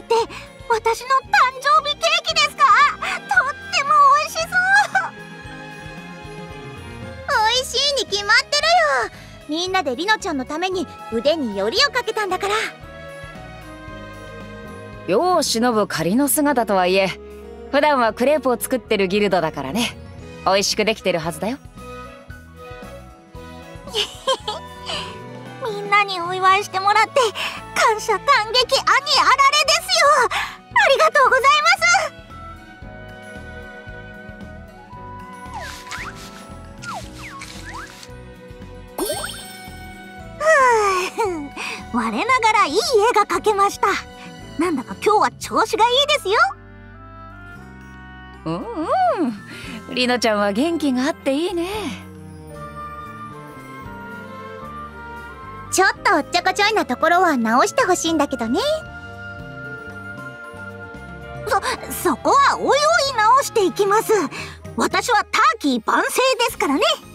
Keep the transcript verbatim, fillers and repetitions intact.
って私の誕生日ケーキですか？とっても美味しそう。美味しいに決まってるよ。みんなでりのちゃんのために腕によりをかけたんだから。 世を忍ぶ仮の姿とはいえ、普段はクレープを作ってるギルドだからね。美味しくできてるはずだよ。 みんなにお祝いしてもらって感謝感激兄あられですよ。ありがとうございます。ふう我ながらいい絵が描けました。なんだか今日は調子がいいですよ。 うんうん、りのちゃんは元気があっていいね。 ちょっとおっちゃこちょいなところは直してほしいんだけどね。そ、そこはおいおい直していきます。私はターキー万世ですからね。